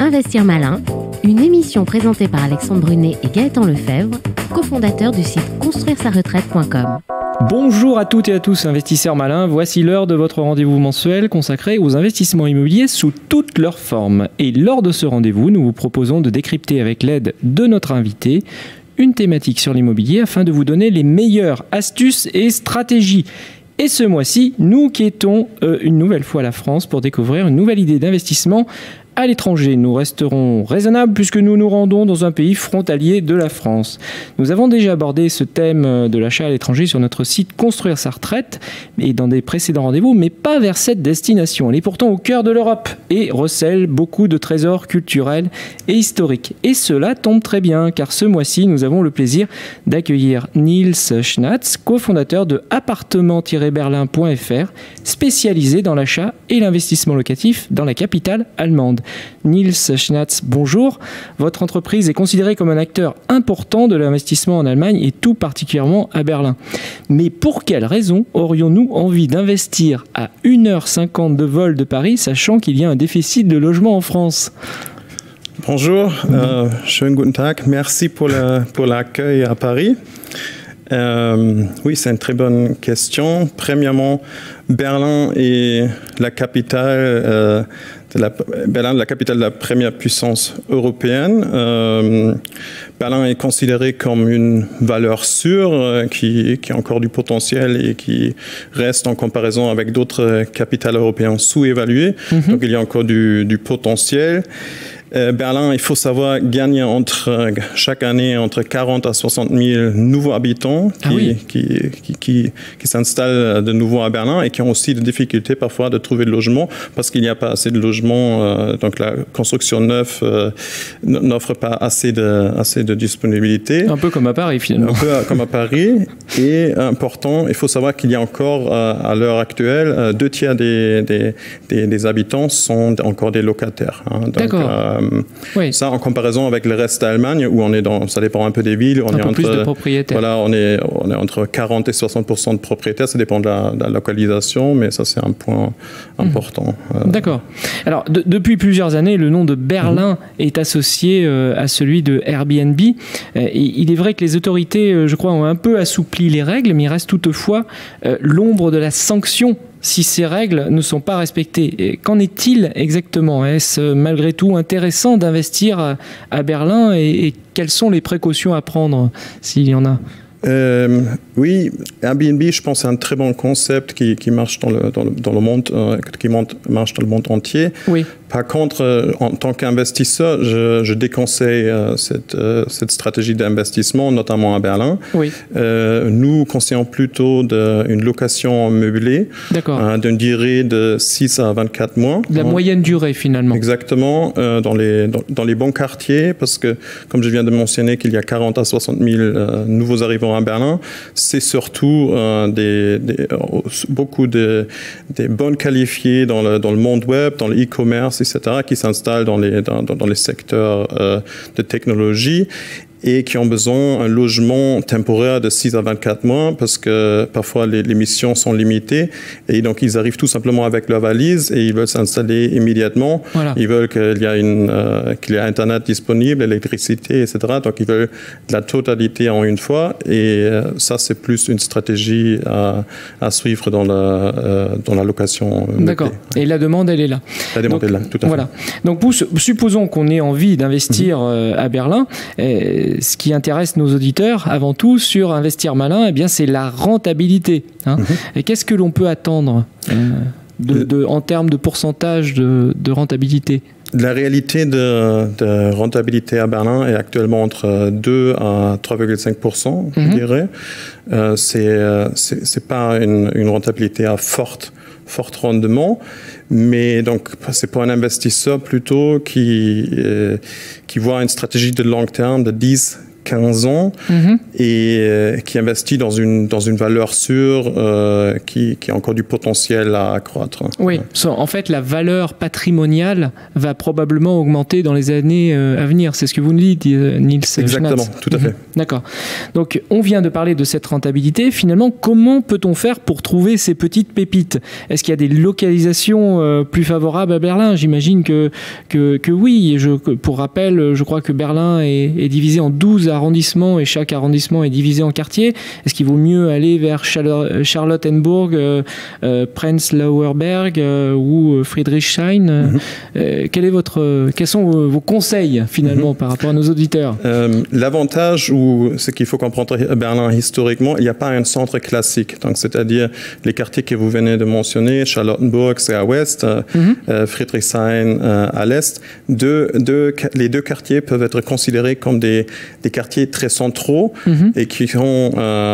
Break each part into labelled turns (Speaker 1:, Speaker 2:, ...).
Speaker 1: Investir Malin, une émission présentée par Alexandre Brunet et Gaëtan Lefebvre, cofondateurs du site construire-sa-retraite.com.
Speaker 2: Bonjour à toutes et à tous, investisseurs malins. Voici l'heure de votre rendez-vous mensuel consacré aux investissements immobiliers sous toutes leurs formes. Et lors de ce rendez-vous, nous vous proposons de décrypter avec l'aide de notre invité une thématique sur l'immobilier afin de vous donner les meilleures astuces et stratégies. Et ce mois-ci, nous quittons une nouvelle fois la France pour découvrir une nouvelle idée d'investissement à l'étranger. Nous resterons raisonnables puisque nous nous rendons dans un pays frontalier de la France. Nous avons déjà abordé ce thème de l'achat à l'étranger sur notre site Construire sa retraite et dans des précédents rendez-vous, mais pas vers cette destination. Elle est pourtant au cœur de l'Europe et recèle beaucoup de trésors culturels et historiques. Et cela tombe très bien car ce mois-ci, nous avons le plaisir d'accueillir Niels Schnatz, cofondateur de appartement-berlin.fr, spécialisé dans l'achat et l'investissement locatif dans la capitale allemande. Niels Schnatz, bonjour. Votre entreprise est considérée comme un acteur important de l'investissement en Allemagne et tout particulièrement à Berlin. Mais pour quelles raisons aurions-nous envie d'investir à 1h50 de vol de Paris, sachant qu'il y a un déficit de logement en France ?
Speaker 3: Bonjour, schönen guten Tag. Merci pour l'accueil à Paris. Oui, c'est une très bonne question. Premièrement, Berlin est la capitale la capitale de la première puissance européenne. Berlin est considéré comme une valeur sûre qui a encore du potentiel et qui reste en comparaison avec d'autres capitales européennes sous-évaluées. Donc il y a encore du potentiel. Berlin, il faut savoir, gagne chaque année entre 40 à 60 000 nouveaux habitants qui s'installent de nouveau à Berlin et qui ont aussi des difficultés parfois de trouver de logement parce qu'il n'y a pas assez de logements. Donc la construction neuve n'offre pas assez de disponibilité.
Speaker 2: Un peu comme à Paris finalement.
Speaker 3: Un peu comme à Paris. Et important, il faut savoir qu'il y a encore à l'heure actuelle 2/3 des habitants sont encore des locataires.
Speaker 2: D'accord.
Speaker 3: Oui. Ça en comparaison avec le reste d'Allemagne où ça dépend un peu des villes, on est
Speaker 2: peu plus de propriétaires.
Speaker 3: Voilà, on est entre 40 et 60% de propriétaires, ça dépend de la localisation, mais ça c'est un point important.
Speaker 2: D'accord. Alors depuis plusieurs années, le nom de Berlin est associé à celui de Airbnb. Il est vrai que les autorités, je crois, ont un peu assoupli les règles, mais il reste toutefois l'ombre de la sanction si ces règles ne sont pas respectées. Qu'en est-il exactement ? Est-ce malgré tout intéressant d'investir à Berlin et quelles sont les précautions à prendre s'il y en a ?
Speaker 3: Oui, Airbnb, je pense, c'est un très bon concept qui marche dans le monde, marche dans le monde entier.
Speaker 2: Oui.
Speaker 3: Par contre, en tant qu'investisseur, je déconseille cette stratégie d'investissement, notamment à Berlin.
Speaker 2: Oui.
Speaker 3: Nous conseillons plutôt une location meublée d'une durée de 6 à 24 mois.
Speaker 2: La moyenne durée, finalement.
Speaker 3: Exactement, dans les bons quartiers, parce que, comme je viens de mentionner, qu'il y a 40 à 60 000 nouveaux arrivants à Berlin, c'est surtout beaucoup des bonnes qualifiés dans le monde web, dans le e-commerce, etc., qui s'installent dans les secteurs de technologie et qui ont besoin d'un logement temporaire de 6 à 24 mois parce que parfois les missions sont limitées et donc ils arrivent tout simplement avec leur valise et ils veulent s'installer immédiatement. Voilà. Ils veulent qu'il y ait Internet disponible, électricité, etc. Donc ils veulent de la totalité en une fois et ça c'est plus une stratégie à suivre dans la location.
Speaker 2: D'accord. Et la demande elle est là.
Speaker 3: La demande est là, tout à fait.
Speaker 2: Donc supposons qu'on ait envie d'investir à Berlin. Ce qui intéresse nos auditeurs avant tout sur Investir Malin, c'est la rentabilité. Et qu'est-ce que l'on peut attendre en termes de pourcentage de rentabilité ?
Speaker 3: La réalité de rentabilité à Berlin est actuellement entre 2 à 3,5%, je dirais. C'est pas une rentabilité à fort rendement, mais donc c'est pour un investisseur plutôt qui voit une stratégie de long terme de 10, 15 ans et qui investit dans une valeur sûre qui a encore du potentiel à accroître.
Speaker 2: Oui, en fait, la valeur patrimoniale va probablement augmenter dans les années à venir. C'est ce que vous nous dites, Niels Schnatz.
Speaker 3: Exactement, tout à fait.
Speaker 2: D'accord. Donc, on vient de parler de cette rentabilité. Finalement, comment peut-on faire pour trouver ces petites pépites? Est-ce qu'il y a des localisations plus favorables à Berlin? J'imagine que oui. Pour rappel, je crois que Berlin est divisé en 12 arrondissements et chaque arrondissement est divisé en quartiers. Est-ce qu'il vaut mieux aller vers Charlottenburg, Prenzlauer Berg ou Friedrichshain? Quels sont vos conseils finalement par rapport à nos auditeurs?
Speaker 3: L'avantage ou ce qu'il faut comprendre à Berlin historiquement, il n'y a pas un centre classique. Donc, c'est-à-dire les quartiers que vous venez de mentionner, Charlottenburg c'est à l'ouest, Friedrichshain à l'est. Les deux quartiers peuvent être considérés comme des quartiers très centraux et qui sont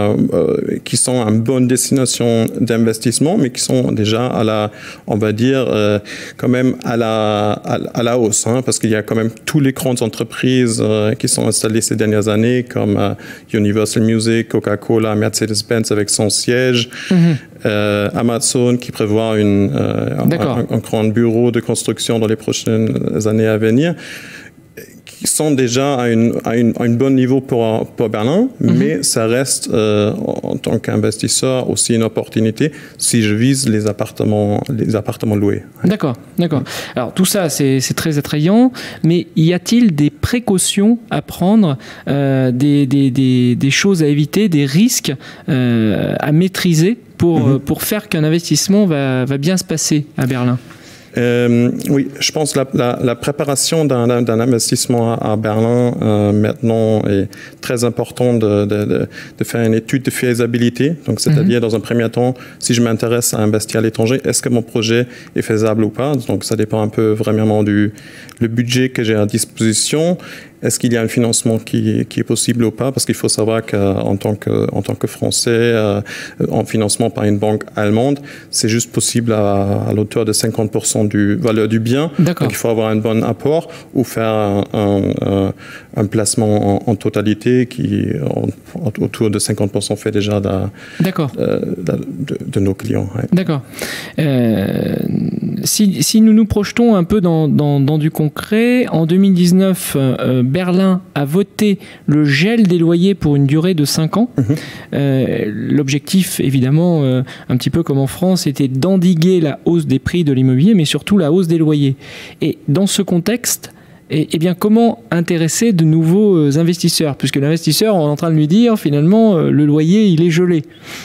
Speaker 3: une bonne destination d'investissement, mais qui sont déjà on va dire, quand même à la hausse, parce qu'il y a quand même toutes les grandes entreprises qui sont installées ces dernières années, comme Universal Music, Coca-Cola, Mercedes-Benz avec son siège, Amazon qui prévoit un grand bureau de construction dans les prochaines années à venir, qui sont déjà à un bon niveau pour Berlin, mais ça reste en tant qu'investisseur aussi une opportunité si je vise les appartements loués.
Speaker 2: D'accord. Alors tout ça c'est très attrayant, mais y a-t-il des précautions à prendre, des choses à éviter, des risques à maîtriser pour faire qu'un investissement va bien se passer à Berlin?
Speaker 3: Oui, je pense que la préparation d'un investissement à Berlin maintenant est très importante de faire une étude de faisabilité. Donc, c'est-à-dire, dans un premier temps, si je m'intéresse à investir à l'étranger, est-ce que mon projet est faisable ou pas? Donc, ça dépend un peu vraiment du budget que j'ai à disposition. Est-ce qu'il y a un financement qui est possible ou pas? Parce qu'il faut savoir qu'en tant que Français, en financement par une banque allemande, c'est juste possible à l'auteur de 50% du valeur du bien. Donc il faut avoir un bon apport ou faire un placement en totalité qui, autour de 50%, fait déjà de nos clients. Ouais.
Speaker 2: D'accord. Si nous nous projetons un peu dans du concret, en 2019, Berlin a voté le gel des loyers pour une durée de 5 ans. L'objectif, évidemment, un petit peu comme en France, était d'endiguer la hausse des prix de l'immobilier, mais surtout la hausse des loyers. Et dans ce contexte, bien, comment intéresser de nouveaux investisseurs? Puisque l'investisseur, on est en train de lui dire, finalement, le loyer, il est gelé.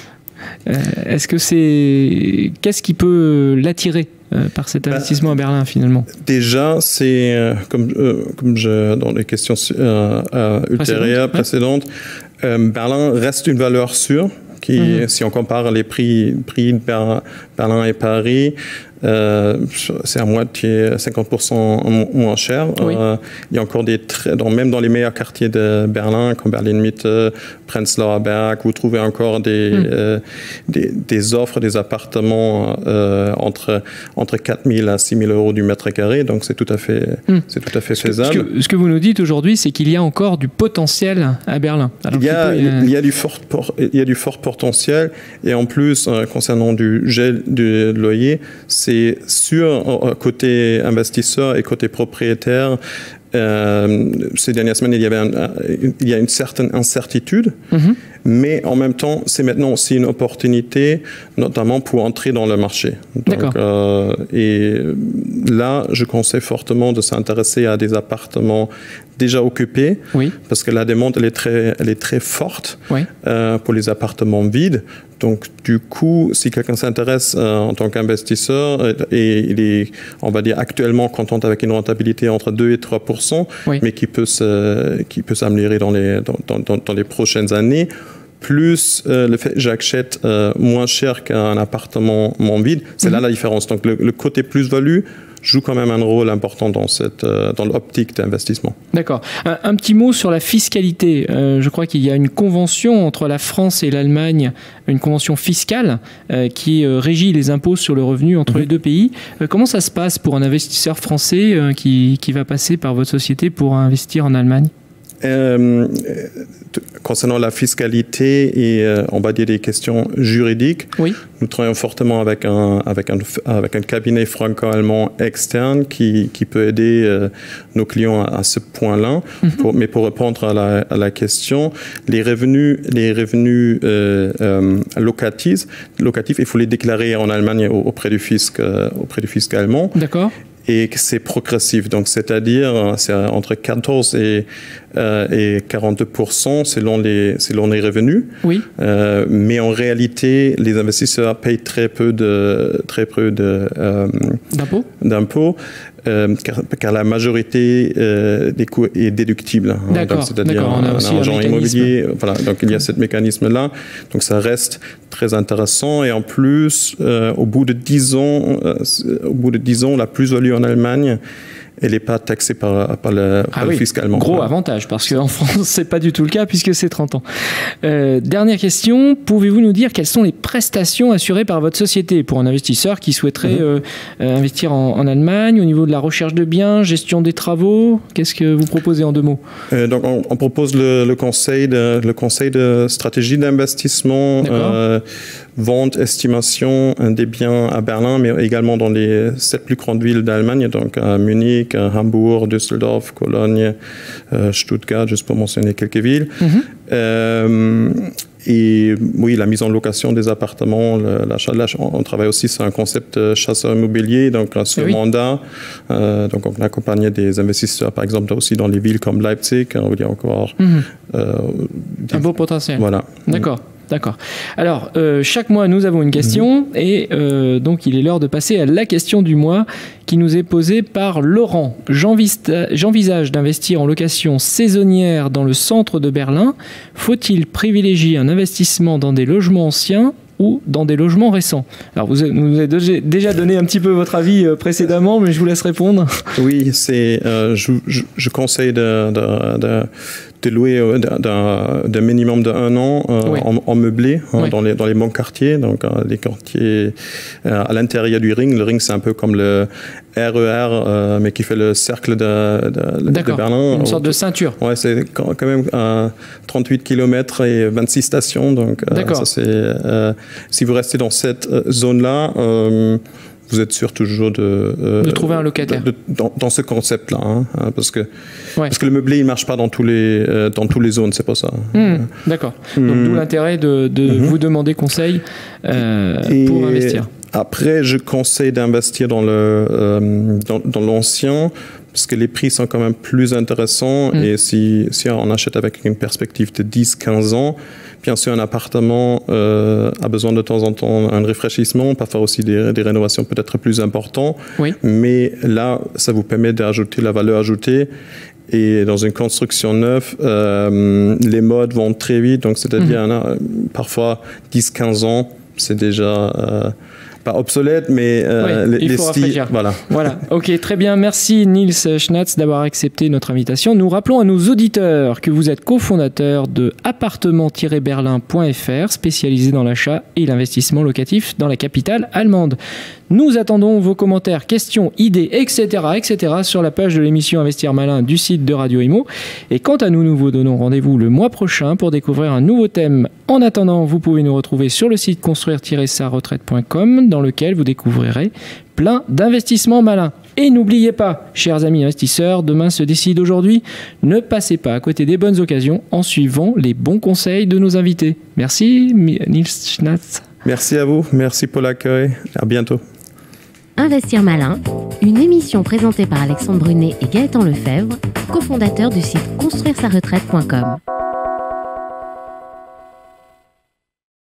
Speaker 2: Qu'est-ce qui peut l'attirer par cet investissement à Berlin, finalement?
Speaker 3: Déjà, c'est, comme dans les questions ultérieures, précédentes, Berlin reste une valeur sûre. Si on compare les prix de Berlin et Paris, c'est à moitié 50% moins cher.
Speaker 2: Oui.
Speaker 3: Il y a encore même dans les meilleurs quartiers de Berlin, comme Berlin-Mitte, Prenzlauer Berg, vous trouvez encore des offres, des appartements entre 4 000 à 6 000 euros du mètre carré. Donc c'est tout à fait faisable.
Speaker 2: Ce que vous nous dites aujourd'hui, c'est qu'il y a encore du potentiel à Berlin.
Speaker 3: Il y a du fort potentiel. Et en plus, concernant du gel du loyer, c'est sûr, côté investisseur et côté propriétaire, ces dernières semaines, il y a une certaine incertitude, mais en même temps, c'est maintenant aussi une opportunité, notamment pour entrer dans le marché. Donc, et là, je conseille fortement de s'intéresser à des appartements déjà occupés, parce que la demande elle est très forte pour les appartements vides. Donc, du coup, si quelqu'un s'intéresse en tant qu'investisseur et il est, on va dire, actuellement content avec une rentabilité entre 2 et 3%, mais qui peut s'améliorer dans les prochaines années, plus le fait que j'achète moins cher qu'un appartement vide, c'est là la différence. Donc, le côté plus-value joue quand même un rôle important dans l'optique d'investissement. D'accord.
Speaker 2: Un petit mot sur la fiscalité. Je crois qu'il y a une convention entre la France et l'Allemagne, une convention fiscale qui régit les impôts sur le revenu entre les deux pays. Comment ça se passe pour un investisseur français qui va passer par votre société pour investir en Allemagne ?
Speaker 3: Concernant la fiscalité et on va dire des questions juridiques,
Speaker 2: oui.
Speaker 3: Nous travaillons fortement avec un cabinet franco-allemand externe qui peut aider nos clients à ce point-là. Mais pour répondre à la question, les revenus locatifs, il faut les déclarer en Allemagne auprès du fisc allemand.
Speaker 2: D'accord.
Speaker 3: Et c'est progressif, donc c'est-à-dire c'est entre 14 et 42% selon les revenus.
Speaker 2: Oui.
Speaker 3: Mais en réalité, les investisseurs payent très peu d'impôts. Car la majorité des coûts est déductible.
Speaker 2: D'accord.
Speaker 3: C'est-à-dire
Speaker 2: on a aussi un
Speaker 3: agent immobilier. Voilà, donc il y a ce mécanisme-là. Donc ça reste très intéressant. Et en plus, au bout de 10 ans, la plus-value en Allemagne, elle n'est pas taxée par le fisc allemand.
Speaker 2: Gros avantage, parce qu'en France, ce n'est pas du tout le cas, puisque c'est 30 ans. Dernière question, pouvez-vous nous dire quelles sont les prestations assurées par votre société pour un investisseur qui souhaiterait investir en Allemagne, au niveau de la recherche de biens, gestion des travaux? Qu'est-ce que vous proposez en 2 mots?
Speaker 3: Donc on propose le conseil de stratégie d'investissement, vente, estimation des biens à Berlin, mais également dans les 7 plus grandes villes d'Allemagne, donc à Munich, Hambourg, Düsseldorf, Cologne, Stuttgart, juste pour mentionner quelques villes. Et oui, la mise en location des appartements, l'achat, on travaille aussi sur un concept chasseur immobilier, donc un mandat. Donc on accompagne des investisseurs, par exemple, aussi dans les villes comme Leipzig, où il y a encore
Speaker 2: un beau potentiel.
Speaker 3: Voilà.
Speaker 2: D'accord. Alors, chaque mois, nous avons une question et donc il est l'heure de passer à la question du mois qui nous est posée par Laurent. J'envisage d'investir en location saisonnière dans le centre de Berlin. Faut-il privilégier un investissement dans des logements anciens ou dans des logements récents? Alors, vous nous avez déjà donné un petit peu votre avis précédemment, mais je vous laisse répondre.
Speaker 3: Oui, je conseille de louer d'un minimum de 1 an en meublé dans les bons quartiers, donc les quartiers à l'intérieur du Ring. Le Ring, c'est un peu comme le RER, mais qui fait le cercle de Berlin.
Speaker 2: Une sorte de ceinture.
Speaker 3: Ouais, c'est quand même 38 km et 26 stations. Donc, si vous restez dans cette zone-là, vous êtes sûr toujours de
Speaker 2: trouver un locataire
Speaker 3: dans ce concept-là, parce que le meublé il marche pas dans tous les zones, c'est pas ça.
Speaker 2: D'accord. Donc d'où l'intérêt de vous demander conseil pour investir.
Speaker 3: Après, je conseille d'investir dans l'ancien, parce que les prix sont quand même plus intéressants. Et si on achète avec une perspective de 10-15 ans, bien sûr, un appartement a besoin de temps en temps un rafraîchissement, parfois aussi des rénovations peut-être plus importantes. Oui. Mais là, ça vous permet d'ajouter la valeur ajoutée. Et dans une construction neuve, les modes vont très vite. Donc, c'est-à-dire, parfois, 10-15 ans, c'est déjà... pas obsolète, mais
Speaker 2: il faut rafraîchir. Voilà. Ok, très bien. Merci Nils Schnatz d'avoir accepté notre invitation. Nous rappelons à nos auditeurs que vous êtes cofondateur de appartement-berlin.fr, spécialisé dans l'achat et l'investissement locatif dans la capitale allemande. Nous attendons vos commentaires, questions, idées, etc. sur la page de l'émission Investir Malin du site de Radio Imo. Et quant à nous, nous vous donnons rendez-vous le mois prochain pour découvrir un nouveau thème. En attendant, vous pouvez nous retrouver sur le site construire-sa-retraite.com dans lequel vous découvrirez plein d'investissements malins. Et n'oubliez pas, chers amis investisseurs, demain se décide aujourd'hui. Ne passez pas à côté des bonnes occasions en suivant les bons conseils de nos invités. Merci Nils Schnatz.
Speaker 3: Merci à vous, merci pour l'accueil. À bientôt.
Speaker 1: Investir Malin, une émission présentée par Alexandre Brunet et Gaëtan Lefebvre, cofondateurs du site construire-sa-retraite.com.